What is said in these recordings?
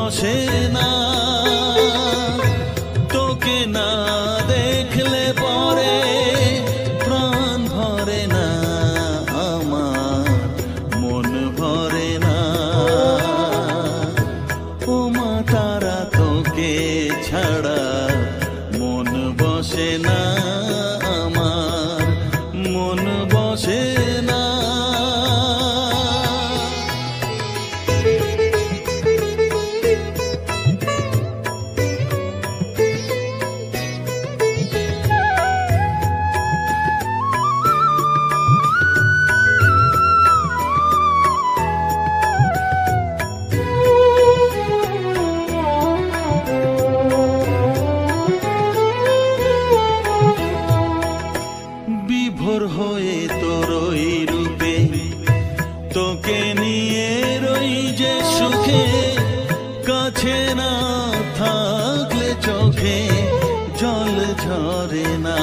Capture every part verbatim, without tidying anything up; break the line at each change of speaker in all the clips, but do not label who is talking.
বসে না তোকে না দেখলে পরে প্রাণ ভরে না আমার মন ভরে না ও মা তারা তোকে ছাড়া মন বসে না আমার মন বসে না বিভোর হয়ে তোর ওই রূপে তোকে নিয়ে রই যে সুখে কাছে না থাকলে চোখে জল ঝরে না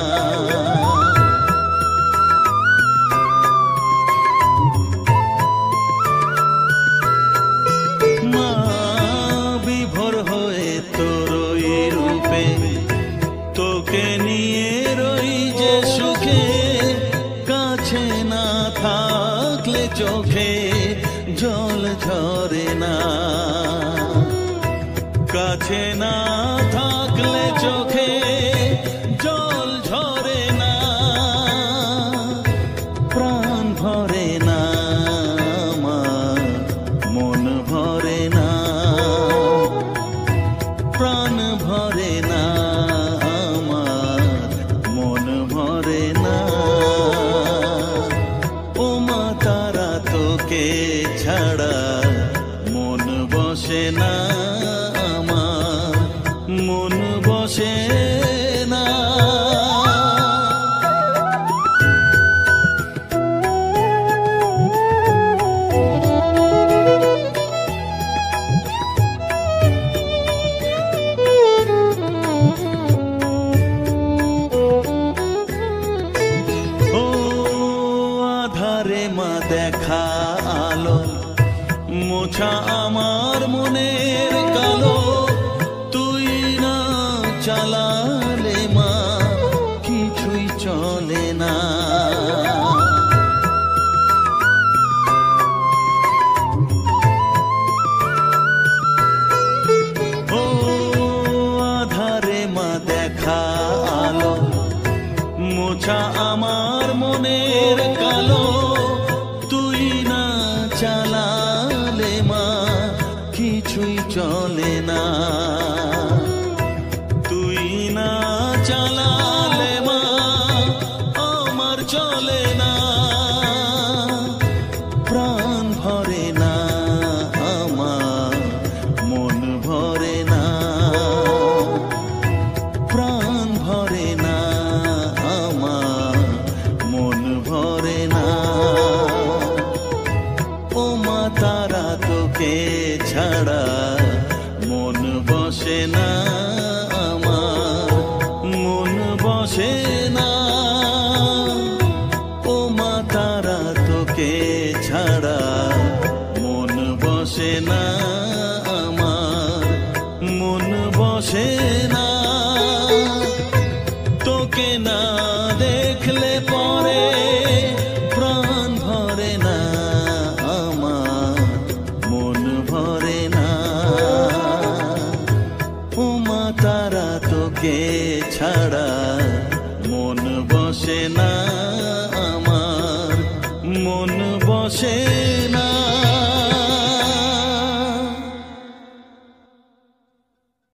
মা বিভোর হয়ে তোর ওই রূপে তোকে নিয়ে রই যে সুখে কাছে না থাকলে চোখে জল ঝরে না কাছে না থাকলে চোখে জল ঝরে না প্রাণ ভরে না আমার মন ভরে না প্রাণ ভরে না আমার মন ভরে না ও মা তারা তোকে ছাড়া মন বসে না আমার মন বসে না ও আধারে মা দেখা আলো মোছা আমার মনের কালো তুই না চালালে মা কিছুই চলে না ও আধারে মা দেখা আলো মোছা আমার মনের কালো তুই না চালালে মা কিছুই চলে না তুই না চালালে মা আমার চলে না প্রাণ ভরে না আমার মন ভরে না প্রাণ ভরে না আমার মন ভরে না ও মা তারা তোকে ছাড়া মন বসে না আমার মন বসে না ও মা তারা তোকে ছাড়া মন বসে না আমার মন বসে না